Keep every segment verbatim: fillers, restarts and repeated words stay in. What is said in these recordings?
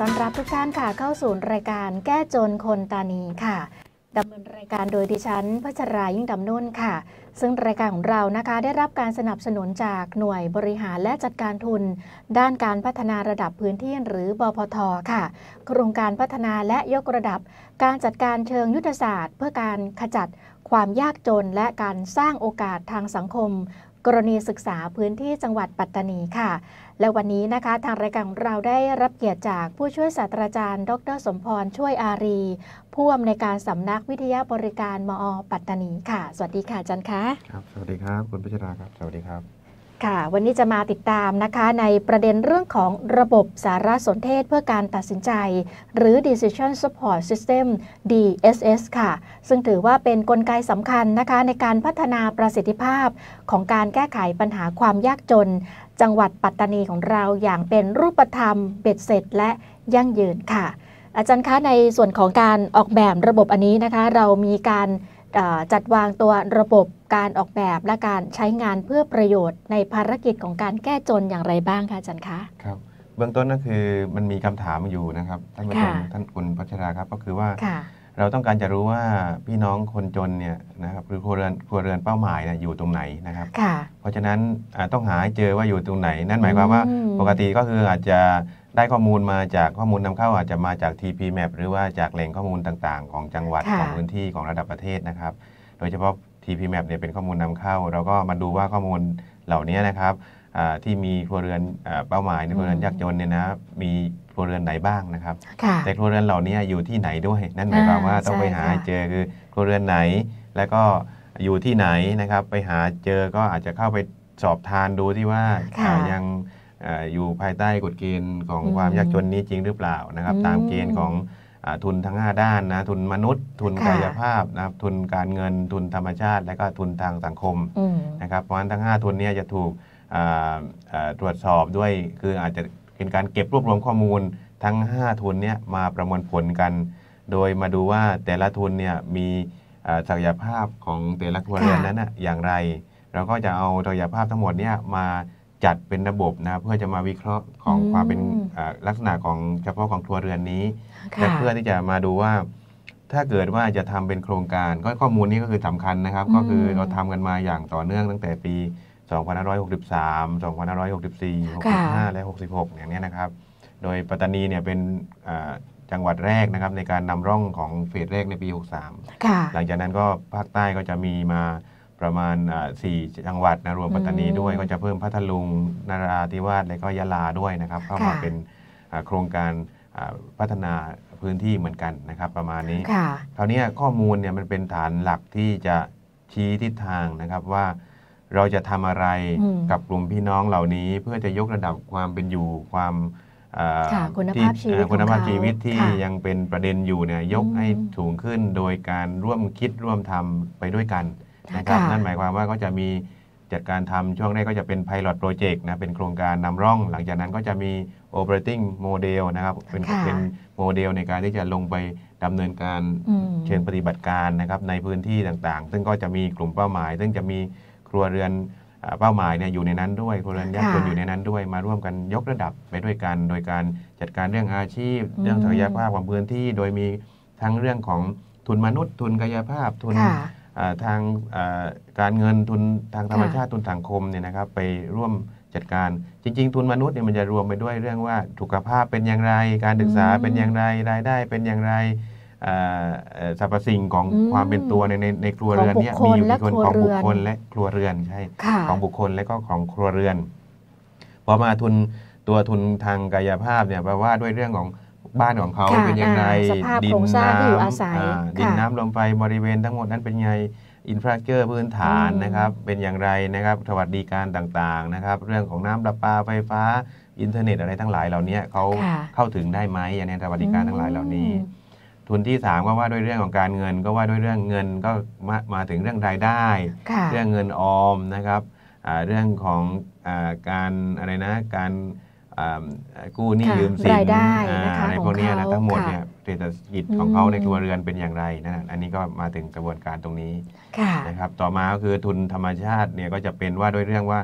ต้อนรับทุกท่านค่ะเข้าสู่รายการแก้จนคนตานีค่ะดำเนินรายการโดยดิฉันพัชรายิ่งดำนุ่นค่ะซึ่งรายการของเรานะคะได้รับการสนับสนุนจากหน่วยบริหารและจัดการทุนด้านการพัฒนาระดับพื้นที่หรือบพท.ค่ะโครงการพัฒนาและยกระดับการจัดการเชิงยุทธศาสตร์เพื่อการขจัดความยากจนและการสร้างโอกาสทางสังคมกรณีศึกษาพื้นที่จังหวัดปัตตานีค่ะและวันนี้นะคะทางรายการของเราได้รับเกียรติจากผู้ช่วยศาสตราจารย์ดรสมพรช่วยอารีผู้อำนวยการสำนักวิทยาบริการมอ.ปัตตานีค่ะสวัสดีค่ะอาจารย์คะครับสวัสดีครับคุณพิชราครับสวัสดีครับค่ะวันนี้จะมาติดตามนะคะในประเด็นเรื่องของระบบสารสนเทศเพื่อการตัดสินใจหรือ Decision Support System ดี เอส เอส ค่ะซึ่งถือว่าเป็นกลไกสำคัญนะคะในการพัฒนาประสิทธิภาพของการแก้ไขปัญหาความยากจนจังหวัดปัตตานีของเราอย่างเป็นรูปธรรมเบ็ดเสร็จและยั่งยืนค่ะอาจารย์คะในส่วนของการออกแบบระบบอันนี้นะคะเรามีการจัดวางตัวระบบการออกแบบและการใช้งานเพื่อประโยชน์ในภารกิจของการแก้จนอย่างไรบ้างคะอาจารย์คะครับเบื้องต้นก็คือมันมีคำถามอยู่นะครับท่านผู้ชมท่านคุณพัชราครับก็คือว่าเราต้องการจะรู้ว่าพี่น้องคนจนเนี่ยนะครับหรือครัวเรือนครัวเรือนเป้าหมายเนี่ยอยู่ตรงไหนนะครับเพราะฉะนั้นต้องหาให้เจอว่าอยู่ตรงไหนนั่นหมายความว่าปกติก็คืออาจจะได้ข้อมูลมาจากข้อมูลนำเข้าอาจจะมาจาก ที พี แมป หรือว่าจากแหล่งข้อมูลต่างๆของจังหวัดของพื้นที่ของระดับประเทศนะครับโดยเฉพาะ ที พี แมป เนี่ยเป็นข้อมูลนำเข้าเราก็มาดูว่าข้อมูลเหล่านี้นะครับที่มีครัวเรือนเป้าหมายในครัวเรือนยากจนเนี่ยนะมีครัวเรือนไหนบ้างนะครับแต่ครัวเรือนเหล่านี้อยู่ที่ไหนด้วยนั่นหมายความว่าต้องไปหาเจอคือครัวเรือนไหนแล้วก็อยู่ที่ไหนนะครับไปหาเจอก็อาจจะเข้าไปสอบทานดูที่ว่ายังอยู่ภายใต้กฎเกณฑ์ของความยากจนนี้จริงหรือเปล่านะครับตามเกณฑ์ของทุนทั้งห้าด้านนะทุนมนุษย์ทุนกายภาพนะครับทุนการเงินทุนธรรมชาติและก็ทุนทางสังคมนะครับเพราะฉะนั้นทั้งห้าทุนนี้จะถูกตรวจสอบด้วยคืออาจจะเป็นการเก็บรวบรวมข้อมูลทั้งห้าทุนนี้มาประมวลผลกันโดยมาดูว่าแต่ละทุนเนี่ยมีศักยภาพของแต่ละครัวเรือนนั้นอย่างไรเราก็จะเอาศักยภาพทั้งหมดเนี่ยมาจัดเป็นระบบนะเพื่อจะมาวิเคราะห์ของความเป็นลักษณะของเฉพาะของครัวเรือนนี้และเพื่อที่จะมาดูว่าถ้าเกิดว่าจะทำเป็นโครงการก็ข้อมูลนี้ก็คือสำคัญนะครับก็คือเราทำกันมาอย่างต่อเนื่องตั้งแต่ปีสองพันห้าร้อยหกสิบสาม สองพันห้าร้อยหกสิบสี่ หกสิบห้า และ หกสิบหกอย่างนี้นะครับโดยปัตตานีเนี่ยเป็นจังหวัดแรกนะครับในการนำร่องของเฟสแรกในปีหกสิบสามหลังจากนั้นก็ภาคใต้ก็จะมีมาประมาณสี่จังหวัดนะรวมปัตตานีด้วยก็จะเพิ่มพัทลุงนราธิวาสและก็ยะลาด้วยนะครับเข้ามาเป็นโครงการพัฒนาพื้นที่เหมือนกันนะครับประมาณนี้คราวนี้ข้อมูลเนี่ยมันเป็นฐานหลักที่จะชี้ทิศทางนะครับว่าเราจะทำอะไรกับกลุ่มพี่น้องเหล่านี้เพื่อจะยกระดับความเป็นอยู่ความคุณภาพชีวิตคุณภาพชีวิตที่ยังเป็นประเด็นอยู่เนี่ยยกให้สูงขึ้นโดยการร่วมคิดร่วมทำไปด้วยกันนะครับนั่นหมายความว่าก็จะมีจัดการทำช่วงแรกก็จะเป็น Pilot Project นะเป็นโครงการนำร่องหลังจากนั้นก็จะมี Operating Model นะครับเป็นเป็นโมเดลในการที่จะลงไปดำเนินการเชิงปฏิบัติการนะครับในพื้นที่ต่างๆซึ่งก็จะมีกลุ่มเป้าหมายซึ่งจะมีครัวเรือนเป้าหมายเนี่ยอยู่ในนั้นด้วยครัวเรือนยากจนอยู่ในนั้นด้วยมาร่วมกันยกระดับไปด้วยกันโดยการจัดการเรื่องอาชีพเรื่องศักยภาพของพื้นที่โดยมีทั้งเรื่องของทุนมนุษย์ทุนกายภาพทุนทางการเงินทุนทางธรรมชาติทุนสังคมเนี่ยนะครับไปร่วมจัดการจริงๆทุนมนุษย์เนี่ยมันจะรวมไปด้วยเรื่องว่าสุขภาพเป็นอย่างไรการศึกษาเป็นอย่างไรรายได้เป็นอย่างไรสรรพสิ่งของความเป็นตัวในในในครัวเรือนเนี่ยมีอยู่กี่คนของบุคคลและครัวเรือนใช่ของบุคคลและก็ของครัวเรือนพอมาทุนตัวทุนทางกายภาพเนี่ยแปลว่าด้วยเรื่องของบ้านของเขาเป็นยังไงดินน้ำดินน้ำลมไฟบริเวณทั้งหมดนั้นเป็นไงอินฟราสตรัคเจอร์พื้นฐานนะครับเป็นอย่างไรนะครับสวัสดิการต่างๆนะครับเรื่องของน้ำประปาไฟฟ้าอินเทอร์เน็ตอะไรทั้งหลายเหล่านี้เขาเข้าถึงได้ไหมอย่างนี้สวัสดิการทั้งหลายเหล่านี้ทุนที่สามก็ว่าด้วยเรื่องของการเงินก็ว่าด้วยเรื่องเงินก็มามาถึงเรื่องรายได้เรื่องเงินออมนะครับเรื่องของการอะไรนะการกู้หนี้ยืมสินอะไรพวกนี้นะทั้งหมดเนี่ยเศรษฐกิจของเขาในครัวเรือนเป็นอย่างไรนะอันนี้ก็มาถึงกระบวนการตรงนี้นะครับต่อมาก็คือทุนธรรมชาติเนี่ยก็จะเป็นว่าด้วยเรื่องว่า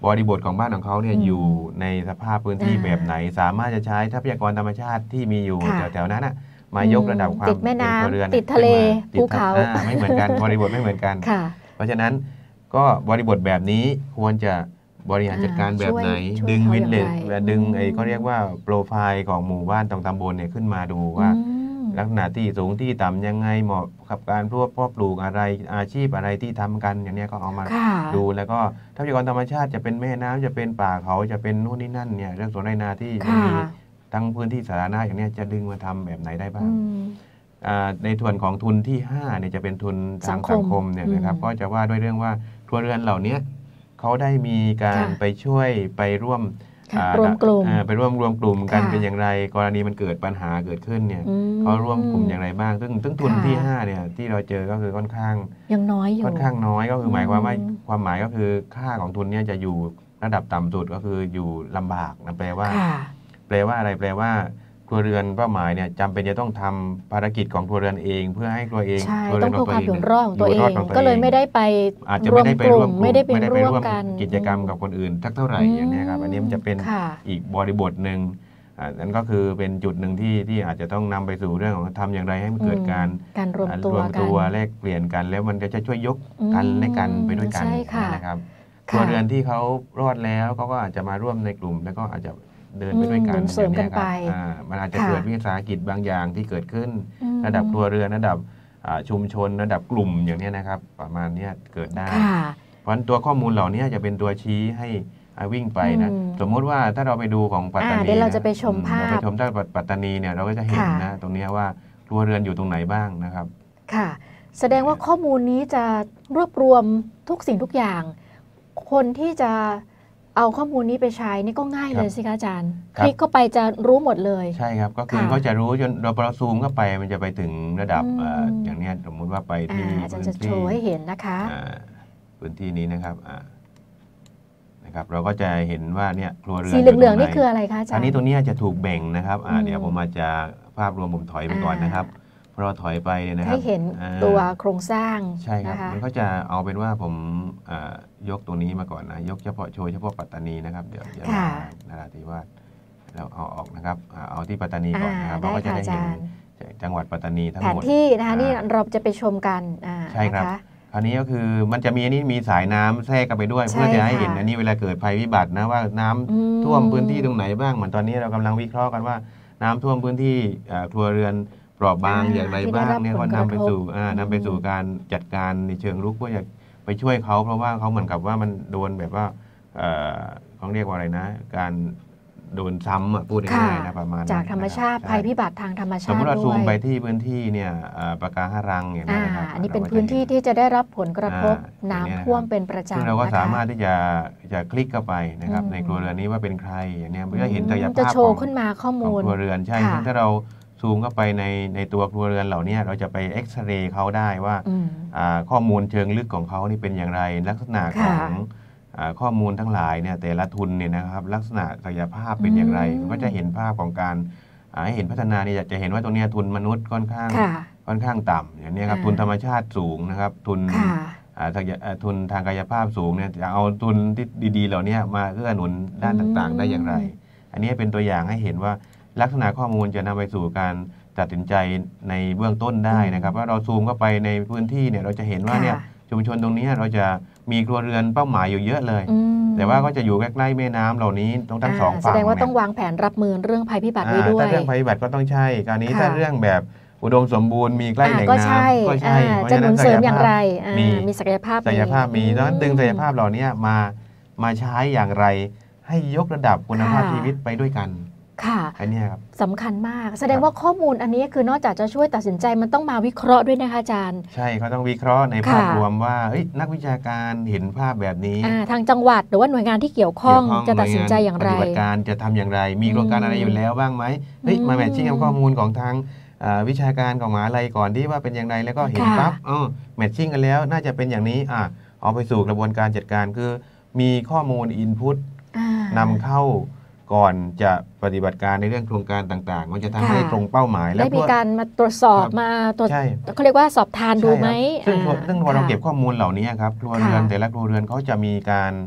บริบทของบ้านของเขาเนี่ยอยู่ในสภาพพื้นที่แบบไหนสามารถจะใช้ทรัพยากรธรรมชาติที่มีอยู่แถวๆนั้นมายกระดับความติดแม่น้ำติดทะเลภูเขาไม่เหมือนกันบริบทไม่เหมือนกันเพราะฉะนั้นก็บริบทแบบนี้ควรจะบริหารจัดการแบบไหนดึงวินเลจดึงไอ้เขาเรียกว่าโปรไฟล์ของหมู่บ้านตำบลเนี่ยขึ้นมาดูว่าลักษณะที่สูงที่ต่ำยังไงเหมาะกับการพวกเพาะปลูกอะไรอาชีพอะไรที่ทำกันอย่างนี้ก็เอามาดูแล้วก็ทรัพยากรธรรมชาติจะเป็นแม่น้ำจะเป็นป่าเขาจะเป็นนู่นนี่นั่นเนี่ยเรื่องสวนไร่นาที่มีทั้งพื้นที่สาธารณะอย่างนี้จะดึงมาทำแบบไหนได้บ้างในส่วนของทุนที่ห้าเนี่ยจะเป็นทุนทางสังคมเนี่ยนะครับก็จะว่าด้วยเรื่องว่าครัวเรือนเหล่านี้เขาได้มีการไปช่วยไปร่วมรวมกลุ่มไปร่วมรวมกลุ่มกันเป็นอย่างไรกรณีมันเกิดปัญหาเกิดขึ้นเนี่ยเขาร่วมกลุ่มอย่างไรบ้างซึ่งซึ่งทุนที่ห้าเนี่ยที่เราเจอก็คือค่อนข้างยังน้อยอยู่ค่อนข้างน้อยก็คือหมายความว่าความหมายก็คือค่าของทุนเนี่ยจะอยู่ระดับต่ำสุดก็คืออยู่ลำบากนะแปลว่าแปลว่าอะไรแปลว่าครัวเรือนเป้าหมายเนี่ยจำเป็นจะต้องทำภารกิจของครัวเรือนเองเพื่อให้ครัวเองต้องเพื่อความอยู่รอดของตัวเองก็เลยไม่ได้ไปอาจจะไม่ได้ไปร่วมไม่ได้ไปร่วมกิจกรรมกับคนอื่นสักเท่าไหร่อย่างนี้ครับอันนี้มันจะเป็นอีกบริบทหนึ่งนั่นก็คือเป็นจุดหนึ่งที่ที่อาจจะต้องนำไปสู่เรื่องของทำอย่างไรให้มันเกิดการการรวมตัวแลกเปลี่ยนกันแล้วมันก็จะช่วยยกกันและกันไปด้วยกันนะครับครัวเรือนที่เขารอดแล้วเขาก็อาจจะมาร่วมในกลุ่มแล้วก็อาจจะเดินไปด้วยกันเสริมกันไปมันอาจจะเกิดวิสาหกิจบางอย่างที่เกิดขึ้นระดับครัวเรือนระดับชุมชนระดับกลุ่มอย่างนี้นะครับประมาณนี้เกิดได้เพราะตัวข้อมูลเหล่านี้จะเป็นตัวชี้ให้วิ่งไปนะสมมติว่าถ้าเราไปดูของปัตตานีเดี๋ยวเราจะไปชมภาพไปชมที่ปัตตานีเนี่ยเราก็จะเห็นนะตรงนี้ว่าครัวเรือนอยู่ตรงไหนบ้างนะครับค่ะแสดงว่าข้อมูลนี้จะรวบรวมทุกสิ่งทุกอย่างคนที่จะเอาข้อมูลนี้ไปใช้นี่ก็ง่ายเลยสิคะอาจารย์คลิกเข้าไปจะรู้หมดเลยใช่ครับก็คือเขาจะรู้จนเราพอซูมเข้าไปมันจะไปถึงระดับอย่างนี้สมมติว่าไปที่อาจารย์จะโชว์ให้เห็นนะคะพื้นที่นี้นะครับนะครับเราก็จะเห็นว่าเนี่ยครัวเรือนสีเหลืองๆนี่คืออะไรคะอาจารย์อันนี้ตัวนี้จะถูกแบ่งนะครับเดี๋ยวผมมาจะภาพรวมผมถอยไปก่อนนะครับพอเราถอยไปนะครับให้เห็นตัวโครงสร้างใช่ครับมันก็จะเอาเป็นว่าผมยกตัวนี้มาก่อนนะยกเฉพาะโชว์เฉพาะปัตตานีนะครับเดี๋ยวเดี๋ยวนราธิวาสเราเอาออกนะครับเอาที่ปัตตานีก่อนนะครับเราก็จะได้เห็นจังหวัดปัตตานีทั้งหมดแผนที่นะคะนี่เราจะไปชมกันใช่ครับคราวนี้ก็คือมันจะมีอันนี้มีสายน้ำแทรกกันไปด้วยเพื่อจะให้เห็นอันนี้เวลาเกิดภัยพิบัตินะว่าน้ำท่วมพื้นที่ตรงไหนบ้างเหมือนตอนนี้เรากำลังวิเคราะห์กันว่าน้ำท่วมพื้นที่ครัวเรือนเปราะบางอย่างไรบ้างเนี่ยก็นำไปสู่นำไปสู่การจัดการในเชิงรุกเพื่อจะไปช่วยเขาเพราะว่าเขาเหมือนกับว่ามันโดนแบบว่าเขาเรียกว่าอะไรนะการโดนซ้ำพูดง่ายๆนะประมาณจากธรรมชาติภัยพิบัติทางธรรมชาติสมมติเราซูมไปที่พื้นที่เนี่ยปะการังอย่างนี้นะครับอันนี้เป็นพื้นที่ที่จะได้รับผลกระทบน้ำท่วมเป็นประจำซึ่งเราก็สามารถที่จะจะคลิกเข้าไปนะครับในครัวเรือนนี้ว่าเป็นใครอย่างนี้เพื่อเห็นศักยภาพจะโชว์ขึ้นมาข้อมูลครัวเรือนใช่ซึ่งถ้าเราซูมเข้าไปในในตัวครัวเรือนเหล่านี้เราจะไปเอ็กซเรย์เขาได้ว่าข้อมูลเชิงลึกของเขานี่เป็นอย่างไรลักษณะของข้อมูลทั้งหลายเนี่ยแต่ละทุนเนี่ยนะครับลักษณะศักยภาพเป็นอย่างไรก็จะเห็นภาพของการให้เห็นพัฒนาเนี่ยจะเห็นว่าตรงนี้ทุนมนุษย์ค่อนข้างค่อนข้างต่ำอย่างนี้ครับทุนธรรมชาติสูงนะครับทุนทุนทางกายภาพสูงเนี่ยจะเอาทุนที่ดีๆเหล่านี้มาเอื้อหนุนด้านต่างๆได้อย่างไรอันนี้เป็นตัวอย่างให้เห็นว่าลักษณะข้อมูลจะนำไปสู่การตัดสินใจในเบื้องต้นได้นะครับว่าเราซูมเข้าไปในพื้นที่เนี่ยเราจะเห็นว่าเนี่ยชุมชนตรงนี้เราจะมีครัวเรือนเป้าหมายอยู่เยอะเลยแต่ว่าก็จะอยู่ใกล้ๆแม่น้ำเหล่านี้ต้องทั้งสองฝั่งแสดงว่าต้องวางแผนรับมือเรื่องภัยพิบัติไว้ด้วยถ้าเรื่องภัยพิบัติก็ต้องใช่การนี้ถ้าเรื่องแบบอุดมสมบูรณ์มีใกล้แหล่งน้ำก็ใช่จะหนุนเสริมอย่างไรมีศักยภาพศักยภาพมีดังนั้นดึงศักยภาพเหล่านี้มามาใช้อย่างไรให้ยกระดับคุณภาพชีวิตไปด้วยกันค่ะอันนี้ครับสำคัญมากแสดงว่าข้อมูลอันนี้คือนอกจากจะช่วยตัดสินใจมันต้องมาวิเคราะห์ด้วยนะคะอาจารย์ใช่เขาต้องวิเคราะห์ในภาพรวมว่านักวิชาการเห็นภาพแบบนี้ทางจังหวัดหรือว่าหน่วยงานที่เกี่ยวข้องจะตัดสินใจอย่างไรปฏิบัติการจะทำอย่างไรมีโครงการอะไรอยู่แล้วบ้างไหมเฮ้ยมาแมทชิ่งกับข้อมูลของทางวิชาการของมหาลัยก่อนที่ว่าเป็นอย่างไรแล้วก็เห็นปั๊บเออแมทชิ่งกันแล้วน่าจะเป็นอย่างนี้อ่ะเอาไปสู่กระบวนการจัดการคือมีข้อมูลอินพุตนำเข้าก่อนจะปฏิบัติการในเรื่องโครงการต่างๆมันจะทำให้ตรงเป้าหมายแล้วได้มีการมาตรวจสอบมาตรวจเขาเรียกว่าสอบทานดูไหมซึ่งซึ่งพอเราเก็บข้อมูลเหล่านี้ครับครัวเรือนแต่ละครัวเรือนเขาจะมีการ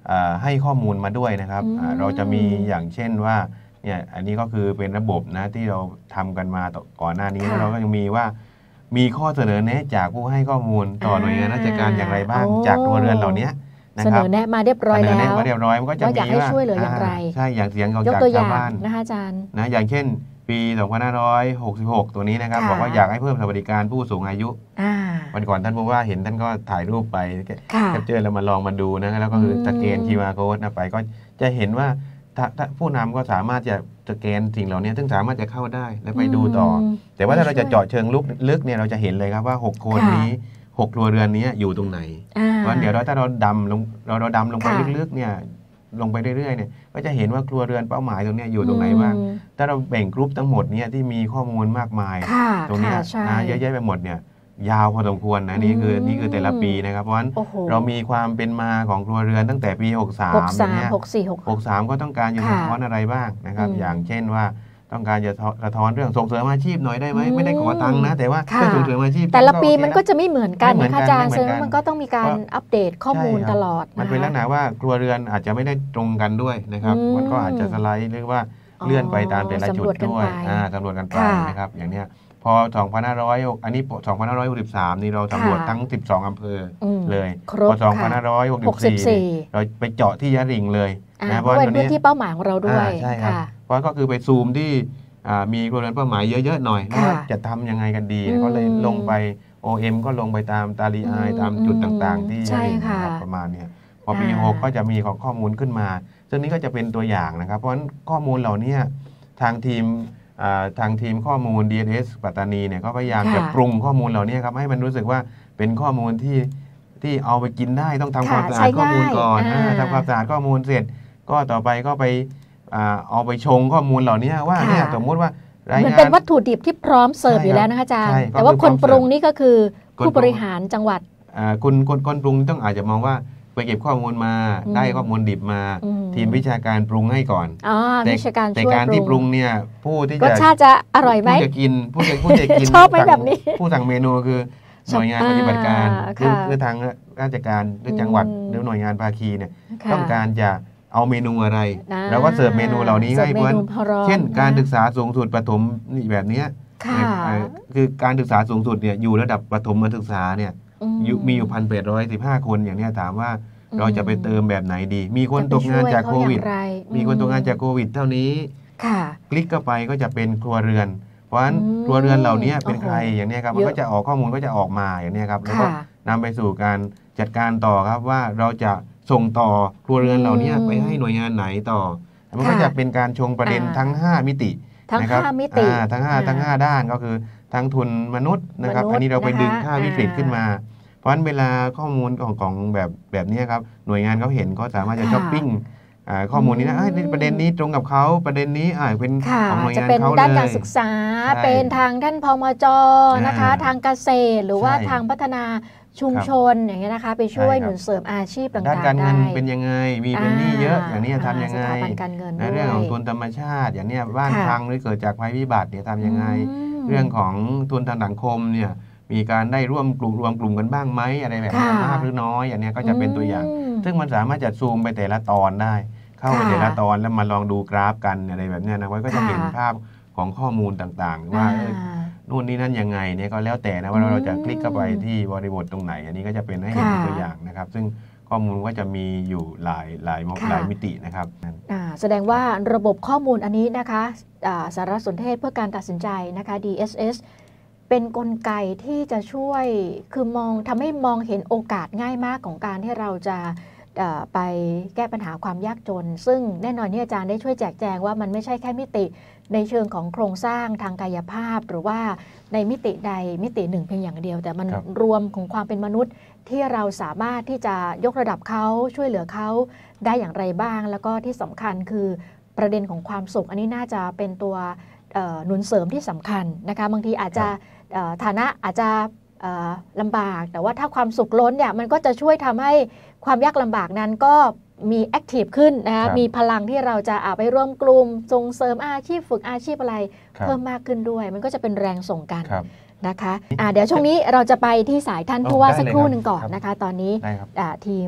ให้ข้อมูลมาด้วยนะครับเราจะมีอย่างเช่นว่าเนี่ยอันนี้ก็คือเป็นระบบนะที่เราทำกันมาก่อนหน้านี้แล้วเราก็ยังมีว่ามีข้อเสนอแนะจากผู้ให้ข้อมูลต่อหน่วยงานราชการอย่างไรบ้างจากครัวเรือนเหล่านี้เสนอแนะมาเรียบร้อยแล้วเสนอแนะมาเรียบร้อยมันก็จะมีว่าช่วยเหลืออย่างไรใช่อย่างเสียงของจากชาวบ้านนะคะอาจารย์นะอย่างเช่นปี สองพันห้าร้อยหกสิบหก ตัวนี้นะครับบอกว่าอยากให้เพิ่มสวัสดิการผู้สูงอายุวันก่อนท่านผู้ว่าเห็นท่านก็ถ่ายรูปไปแคปเจอร์แล้วมาลองมาดูนะแล้วก็คือสแกน คิว อาร์ Code ไปก็จะเห็นว่าผู้นำก็สามารถจะสแกนสิ่งเหล่านี้ซึ่งสามารถจะเข้าได้และไปดูต่อแต่ว่าถ้าเราจะเจาะเชิงลึกเนี่ยเราจะเห็นเลยครับว่าหกโคนนี้หกครัวเรือนนี้อยู่ตรงไหนเพราะเดี๋ยวเราถ้าเราดำลงเราเราดำลงไปลึกๆเนี่ยลงไปเรื่อยๆเนี่ยก็จะเห็นว่าครัวเรือนเป้าหมายตรงนี้อยู่ตรงไหนบ้างถ้าเราแบ่งกรุ๊ปทั้งหมดเนี่ยที่มีข้อมูลมากมายตรงนี้เยอะแยะไปหมดเนี่ยยาวพอสมควรนะนี่คือนี่คือแต่ละปีนะครับเพราะฉะนั้นเรามีความเป็นมาของครัวเรือนตั้งแต่ปีหกสามเนี่ยหกสี่ หกสามก็ต้องการจะสะท้อนอะไรบ้างนะครับอย่างเช่นว่าต้องการจะสะท้อนเรื่องส่งเสริมอาชีพหน่อยได้ไหมไม่ได้ขอตังค์นะแต่ว่าเพื่อส่งเสริมอาชีพแต่ละปีมันก็จะไม่เหมือนกันนะคะอาจารย์ซึ่งมันก็ต้องมีการอัปเดตข้อมูลตลอดมันเป็นลักษณะว่าครัวเรือนอาจจะไม่ได้ตรงกันด้วยนะครับมันก็อาจจะสไลด์เรียกว่าเลื่อนไปตามแต่ละจุดด้วยสำรวจกันไปนะครับอย่างเนี้ยพอ สองพันห้าร้อย อันนี้ สองพันห้าร้อยหกสิบสาม นี่เราสำรวจทั้งสิบสองอำเภอเลยพอ สองพันห้าร้อยหกสิบสี่ เราไปเจาะที่ยะหริ่งเลยนะเพราะเป็นพื้นที่เป้าหมายของเราด้วยใช่ครับเพราะก็คือไปซูมที่มีครัวเรือนเป้าหมายเยอะๆหน่อยว่าจะทำยังไงกันดีก็เลยลงไป โอ เอ็ม ก็ลงไปตามตาลีไอตามจุดต่างๆที่ประมาณนี้พอปีหกก็จะมีของข้อมูลขึ้นมาซึ่งนี้ก็จะเป็นตัวอย่างนะครับเพราะฉะนั้นข้อมูลเหล่านี้ทางทีมทางทีมข้อมูล ดี เอส เอส ปัตตานีเนี่ยก็พยายามจะปรุงข้อมูลเหล่านี้ครับให้มันรู้สึกว่าเป็นข้อมูลที่ที่เอาไปกินได้ต้องทำความสะอาดข้อมูลก่อนทำความสะอาดข้อมูลเสร็จก็ต่อไปก็ไปเอาไปชงข้อมูลเหล่านี้ว่าเนี่ยสมมติว่ามันเป็นวัตถุดิบที่พร้อมเสิร์ฟอยู่แล้วนะคะอาจารย์แต่ว่าคนปรุงนี่ก็คือผู้บริหารจังหวัดคุณคนคนปรุงต้องอาจจะมองว่าไปเก็บข้อมูลมาได้ข้อมูลดิบมาทีมวิชาการปรุงให้ก่อนแต่แต่การที่ปรุงเนี่ยผู้ที่จะรสชาติจะอร่อยไหมผู้จะกินผู้จะผู้จะกินชอบไหมแบบนี้ผู้สั่งเมนูคือหน่วยงานปฏิบัติการหรือทางราชการหรือจังหวัดหรือหน่วยงานภาคีเนี่ยต้องการจะเอาเมนูอะไรแล้วก็เสิร์ฟเมนูเหล่านี้ให้เพื่อนเช่นการศึกษาสูงสุดประถมนี่แบบนี้คือการศึกษาสูงสุดเนี่ยอยู่ระดับประถมศึกษาเนี่ยมีอยู่พันแปดร้อยสิบห้าคนอย่างนี้ถามว่าเราจะไปเติมแบบไหนดีมีคนตกงานจากโควิดมีคนตกงานจากโควิดเท่านี้คลิกเข้าไปก็จะเป็นครัวเรือนเพราะฉะนั้นครัวเรือนเหล่านี้เป็นใครอย่างนี้ครับมันก็จะออกข้อมูลก็จะออกมาอย่างนี้ครับแล้วก็นำไปสู่การจัดการต่อครับว่าเราจะส่งต่อครัวเรือนเหล่านี้ไปให้หน่วยงานไหนต่อมันก็จะเป็นการชงประเด็นทั้งห้ามิติทั้งห้ามิติทั้งห้าทั้งห้าด้านก็คือทั้งทุนมนุษย์นะครับอันนี้เราไปดึงค่าวิกฤตขึ้นมาเพราะฉะนั้นเวลาข้อมูลของของแบบแบบนี้ครับหน่วยงานเขาเห็นก็สามารถจะช้อปปิ้งข้อมูลนี้นะประเด็นนี้ตรงกับเขาประเด็นนี้เป็นของหน่วยงานเขาเลยจะเป็นด้านการศึกษาเป็นทางท่านพมจนะคะทางเกษตรหรือว่าทางพัฒนาชุมชนอย่างเงี้ยนะคะไปช่วยหนุนเสริมอาชีพต่างๆได้ด้านการเงินเป็นยังไงมีเป็นหนี้เยอะอย่างนี้ทำยังไงในเรื่องของทุนธรรมชาติอย่างนี้บ้านพังหรือเกิดจากภัยพิบัติเนี่ยทำยังไงเรื่องของทุนทางสังคมเนี่ยมีการได้ร่วมกลุ่มรวมกลุ่มกันบ้างไหมอะไรแบบนี้มากหรือน้อยอย่างนี้ก็จะเป็นตัวอย่างซึ่งมันสามารถจะซูมไปแต่ละตอนได้เข้าไปแต่ละตอนแล้วมาลองดูกราฟกันอะไรแบบนี้นะไว้ก็จะเห็นภาพของข้อมูลต่างๆว่านู่นนี่นั่นยังไงเนี่ยก็แล้วแต่นะว่าเราจะคลิกเข้าไปที่บริบทตรงไหนอันนี้ก็จะเป็นให้เห็นตัวอย่างนะครับซึ่งข้อมูลก็จะมีอยู่หลายหลายหลายมิตินะครับแสดงว่าระบบข้อมูลอันนี้นะคะสารสนเทศเพื่อการตัดสินใจนะคะ ดี เอส เอส เป็นกลไกที่จะช่วยคือมองทำให้มองเห็นโอกาสง่ายมากของการที่เราจะไปแก้ปัญหาความยากจนซึ่งแน่นอนที่อาจารย์ได้ช่วยแจกแจงว่ามันไม่ใช่แค่มิติในเชิงของโครงสร้างทางกายภาพหรือว่าในมิติใดมิติหนึ่งเพียงอย่างเดียวแต่มันรวมของความเป็นมนุษย์ที่เราสามารถที่จะยกระดับเขาช่วยเหลือเขาได้อย่างไรบ้างแล้วก็ที่สำคัญคือประเด็นของความสุขอันนี้น่าจะเป็นตัวหนุนเสริมที่สำคัญนะคะบางทีอาจจะฐานะอาจจะลำบากแต่ว่าถ้าความสุขล้นเนี่ยมันก็จะช่วยทำให้ความยากลำบากนั้นก็มีแอคทีฟขึ้นนะคะมีพลังที่เราจะไปร่วมกลุ่มส่งเสริมอาชีพฝึกอาชีพอะไรเพิ่มมากขึ้นด้วยมันก็จะเป็นแรงส่งกันนะคะะเดี๋ยวช่วงนี้เราจะไปที่สายท่านผู้ว่าสักครู่หนึ่งก่อนนะคะตอนนี้ทีม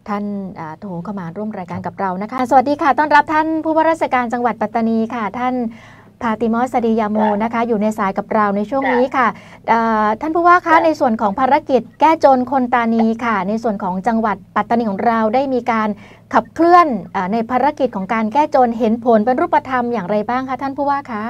ท่านโทรเข้ามาร่วมรายการกับเรานะคะสวัสดีค่ะต้อนรับท่านผู้ว่าราชการจังหวัดปัตตานีค่ะท่านพาติมอส สดียาโมนะคะอยู่ในสายกับเราในช่วงนี้ค่ะท่านผู้ว่าคะในส่วนของภารกิจแก้จนคนตานีค่ะในส่วนของจังหวัดปัตตานีของเราได้มีการขับเคลื่อนในภารกิจของการแก้จนเห็นผลเป็นรูปธรรมอย่างไรบ้างคะท่านผู้ว่าคะ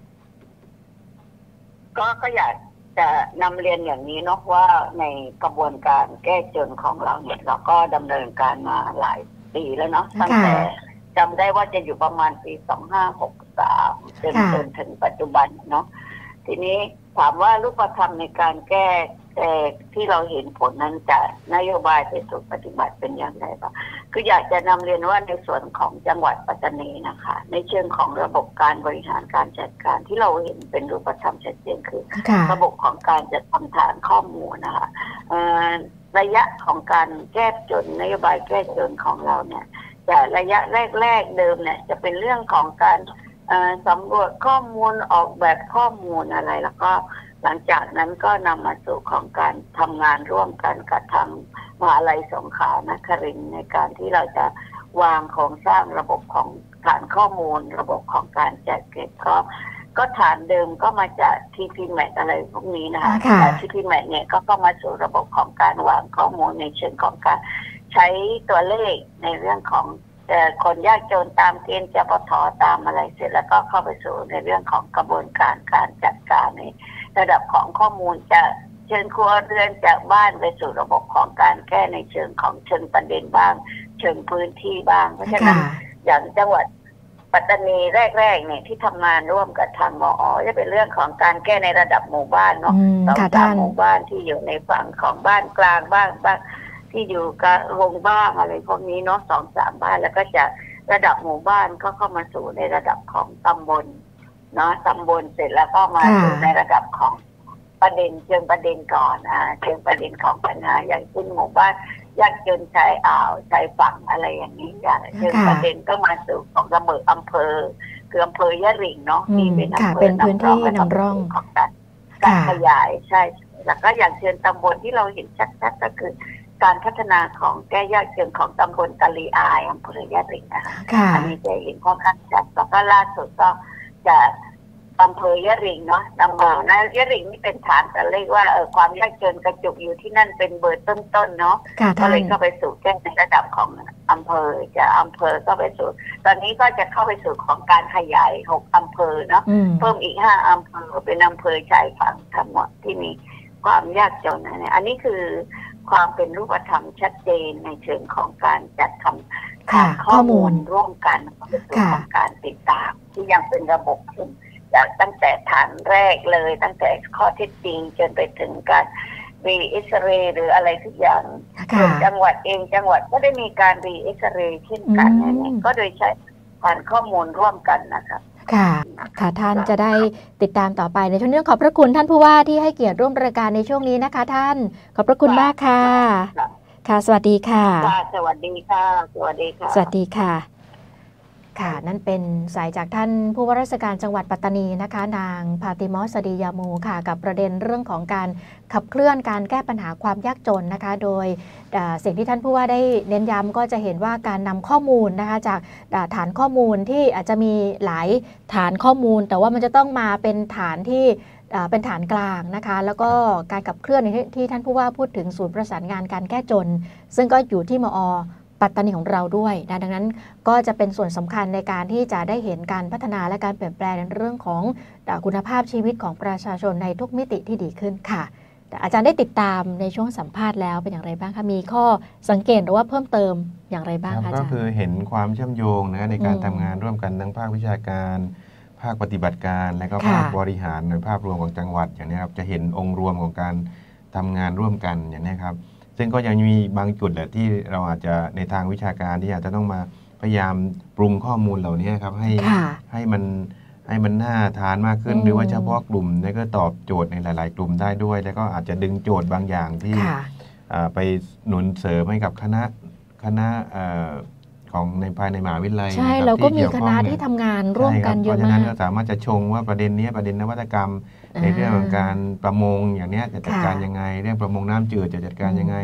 ก็ก็อยากจะนำเรียนอย่างนี้เนาะว่าในกระบวนการแก้จนของเราเนี่ยเราก็ดำเนินการมาหลายปีแล้วเนาะตั้งแต่จำได้ว่าจะอยู่ประมาณปีสองห้าหกสามจนจนถึงปัจจุบันเนาะทีนี้ถามว่ารูปธรรมในการแก้แต่ที่เราเห็นผลนั้นจะนโยบายไปสู่ปฏิบัติเป็นอย่างไรบ้างคืออยากจะนำเรียนว่าในส่วนของจังหวัดปัตตานีนะคะในเชิงของระบบการบริหารการจัดการที่เราเห็นเป็นรูปธรรมชัดเจนคือระบบของการจัดทำฐานข้อมูลนะคะระยะของการแก้จนนโยบายแก้จนของเราเนี่ยแต่ระยะแรกๆเดิมเนี่ยจะเป็นเรื่องของการสำรวจข้อมูลออกแบบข้อมูลอะไรแล้วก็หลังจากนั้นก็นำมาสู่ของการทำงานร่วมกันกับทางมหาลัยสงขลานครินทร์ในการที่เราจะวางโครงสร้างระบบของฐานข้อมูลระบบของการจัดเก็บก็ก็ฐานเดิมก็มาจาก ที พี แมท อะไรพวกนี้นะคะแต่ ที พี แมท เนี่ยก็ก็มาสู่ระบบของการวางข้อมูลในเชิงของการใช้ตัวเลขในเรื่องของแต่คนยากจนตามเกณฑ์จปทตามอะไรเสร็จแล้วก็เข้าไปสู่ในเรื่องของกระบวนการการจัดการในระดับของข้อมูลจะเชิญครัวเรือนจากบ้านไปสู่ระบบของการแก้ในเชิงของเชิงประเด็นบ้างเชิงพื้นที่บ้างเพราะฉะนั้นอย่างจังหวัดปัตตานีแรกๆเนี่ยที่ทำงานร่วมกับทางมอ.จะเป็นเรื่องของการแก้ในระดับหมู่บ้านเนาะสองสามหมู่บ้านที่อยู่ในฝั่งของบ้านกลางบ้างบ้างที่อยู่กับโรงบ้างอะไรพวกนี้เนาะสองสามบ้านแล้วก็จะระดับหมู่บ้านก็เข้ามาสู่ในระดับของตำบลเนาะตำบลเสร็จแล้วก็มาสู่ในระดับของประเด็นเชิงประเด็นก่อนอ่าเชิงประเด็นของปัญหาอย่างเช่นหมู่บ้านยากจนชายอ่าวชายฝั่งอะไรอย่างนี้จ้ะเชิงประเด็นก็มาสู่ของระเบิดอำเภอคืออำเภอยะหริ่งเนาะที่เป็นอำเภอนำร่องนำร่องของการการขยายใช่แล้วก็อย่างเชิงตำบลที่เราเห็นชัดๆก็คือการพัฒนาของแก้ยากจนของตำบลกะลีอายอำเภอยะหริ่งนะคะอันนี้จะเห็นค่อนข้างชัดแล้วก็ล่าสุดก็จะอำเภอยะหริ่งเนาะตำบลนะยะหริ่งนี่เป็นฐานแต่เรียกว่าเออความยากจนกระจุกอยู่ที่นั่นเป็นเบอร์ต้นๆเนาะก็เลยก็ไปสู่แก้ในระดับของอำเภอจะอำเภอก็ไปสู่ตอนนี้ก็จะเข้าไปสู่ของการขยายหกอำเภอเนาะเพิ่มอีกห้าอำเภอเป็นอำเภอชายฝั่งทั้งหมดที่มีความยากจนนะอันนี้คือความเป็นรูปธรรมชัดเจนในเชิงของการจัดทำข้อมูลร่วมกันของการติดตามที่ยังเป็นระบบจากตั้งแต่ฐานแรกเลยตั้งแต่ข้อเท็จจริงจนไปถึงการรีเอ็กซเรย์หรืออะไรทุกอย่างจังหวัดเองจังหวัดก็ได้มีการรีเอ็กซเรย์เช่นกันนี่ก็โดยใช้ฐานข้อมูลร่วมกันนะคะค่ะค่ะท่านจะได้ติดตามต่อไปในช่วงนี้ขอบพระคุณท่านผู้ว่าที่ให้เกียรติร่วมรายการในช่วงนี้นะคะท่านขอบพระคุณมากค่ะค่ะสวัสดีค่ะสวัสดีค่ะสวัสดีค่ะสวัสดีค่ะค่ะนั่นเป็นสายจากท่านผู้ว่าราชการจังหวัดปัตตานีนะคะนางพาติมอส สดียาโมค่ะกับประเด็นเรื่องของการขับเคลื่อนการแก้ปัญหาความยากจนนะคะโดยสิ่งที่ท่านผู้ว่าได้เน้นย้ำก็จะเห็นว่าการนำข้อมูลนะคะจากฐานข้อมูลที่อาจจะมีหลายฐานข้อมูลแต่ว่ามันจะต้องมาเป็นฐานที่เป็นฐานกลางนะคะแล้วก็การขับเคลื่อนที่ท่านผู้ว่าพูดถึงศูนย์ประสานงานการแก้จนซึ่งก็อยู่ที่มอ.ปัตตานีของเราด้วยนะดังนั้นก็จะเป็นส่วนสำคัญในการที่จะได้เห็นการพัฒนาและการเปลี่ยนแปลงในเรื่องของคุณภาพชีวิตของประชาชนในทุกมิติที่ดีขึ้นค่ะแต่อาจารย์ได้ติดตามในช่วงสัมภาษณ์แล้วเป็นอย่างไรบ้างคะมีข้อสังเกตหรือว่าเพิ่มเติมอย่างไรบ้างคะอาจารย์ก็คือเห็นความเชื่อมโยงนะในการทำงานร่วมกันทั้งภาควิชาการภาคปฏิบัติการและก็ภาคบริหารในภาพรวมของจังหวัดอย่างนี้ครับจะเห็นองค์รวมของการทำงานร่วมกันอย่างนี้ครับซึ่งก็ยังมีบางจุดแหละที่เราอาจจะในทางวิชาการที่อาจจะต้องมาพยายามปรุงข้อมูลเหล่านี้ครับให้ให้มันให้มันน่าทานมากขึ้นหรือว่าเฉพาะกลุ่มแล้วก็ตอบโจทย์ในหลายๆกลุ่มได้ด้วยแล้วก็อาจจะดึงโจทย์บางอย่างที่ไปหนุนเสริมให้กับคณะคณะของในภายในมหาวิทยาลัยใช่เราก็มีคณะที่ทำงานร่วมกันเยอะมากเพราะฉะนั้นเราสามารถจะชงว่าประเด็นนี้ประเด็นนวัตกรรมในเรื่องของการประมงอย่างนี้จะจัดการยังไงเรื่องประมงน้ำจืดจะจัดการยังไง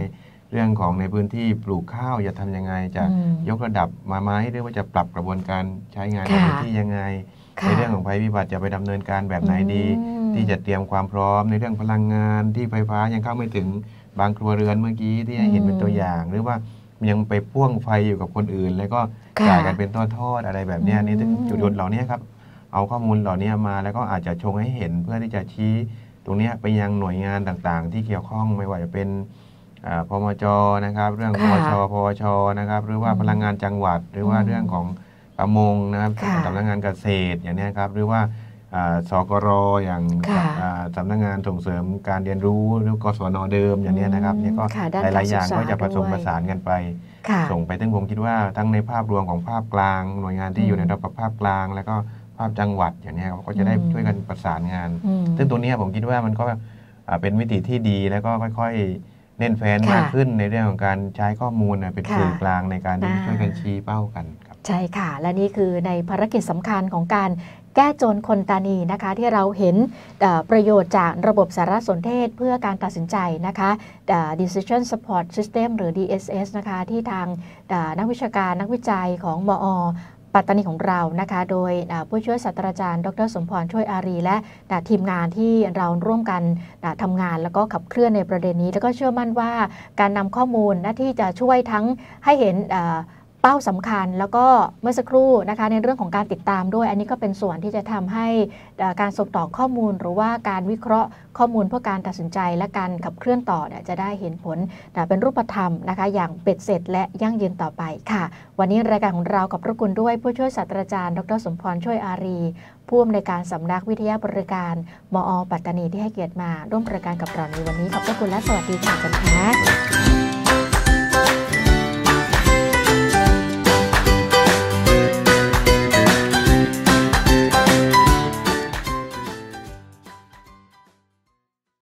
เรื่องของในพื้นที่ปลูกข้าวจะทำยังไงจะยกระดับมาไหมหรือว่าจะปรับกระบวนการใช้งานในพื้นที่ยังไงในเรื่องของภัยพิบัติจะไปดำเนินการแบบไหนดีที่จะเตรียมความพร้อมในเรื่องพลังงานที่ไฟฟ้ายังเข้าไม่ถึงบางครัวเรือนเมื่อกี้ที่ให้เห็นเป็นตัวอย่างหรือว่ายังไปพ่วงไฟอยู่กับคนอื่นแล้วก็จ่ายกันเป็นทอดๆอะไรแบบนี้นี่จุดจุดเหล่านี้ครับเอาข้อมูลเหล่านี้มาแล้วก็อาจจะชงให้เห็นเพื่อที่จะชี้ตรงนี้ไปยังหน่วยงานต่างๆที่เกี่ยวข้องไม่ว่าจะเป็นพมจ.นะครับเรื่องพช.พวช.นะครับหรือว่าพลังงานจังหวัดหรือว่าเรื่องของประมงนะครับสำนักงานเกษตรอย่างนี้ครับหรือว่าสกร.อย่างสำนักงานส่งเสริมการเรียนรู้หรือกศน.เดิมอย่างนี้นะครับนี่ก็หลายๆอย่างก็จะผสมผสานกันไปส่งไปถึงผมคิดว่าทั้งในภาพรวมของภาพกลางหน่วยงานที่อยู่ในระดับภาพกลางแล้วก็ภาพจังหวัดอย่างนี้ก็จะได้ช่วยกันประสานงานซึ่งตัวนี้ผมคิดว่ามันก็เป็นวิธีที่ดีแล้วก็ค่อยๆเน้นแฟ้นมากขึ้นในเรื่องของการใช้ข้อมูลเป็นสื่อกลางในการที่ช่วยกันชี้เป้ากันครับใช่ค่ะและนี่คือในภารกิจสำคัญของการแก้จนคนตานีนะคะที่เราเห็นประโยชน์จากระบบสารสนเทศเพื่อการตัดสินใจนะคะ Decision Support System หรือ ดี เอส เอส นะคะที่ทางนักวิชาการนักวิจัยของมอ.ปัตตานีของเรานะคะโดยผู้ช่วยศาสตราจารย์ดรสมพรช่วยอารีและทีมงานที่เราร่วมกันทำงานแล้วก็ขับเคลื่อนในประเด็นนี้แล้วก็เชื่อมั่นว่าการนำข้อมูลนะที่จะช่วยทั้งให้เห็นเป้าสำคัญแล้วก็เมื่อสักครู่นะคะในเรื่องของการติดตามด้วยอันนี้ก็เป็นส่วนที่จะทำให้การส่งต่อข้อมูลหรือว่าการวิเคราะห์ข้อมูลเพื่อการตัดสินใจและการขับเคลื่อนต่อเนี่ยจะได้เห็นผลเป็นรูปธรรมนะคะอย่างเป็ดเสร็จและยั่งยืนต่อไปค่ะวันนี้รายการของเราขอบพระคุณด้วยผู้ช่วยศาสตราจารย์ดรสมพรช่วยอารีผู้อำนวยการสำนักวิทยาบริการมอ.ปัตตานีที่ให้เกียรติมาร่วมรายการกับเราในวันนี้ขอบพระคุณและสวัสดีค่ะอาจารย์คะ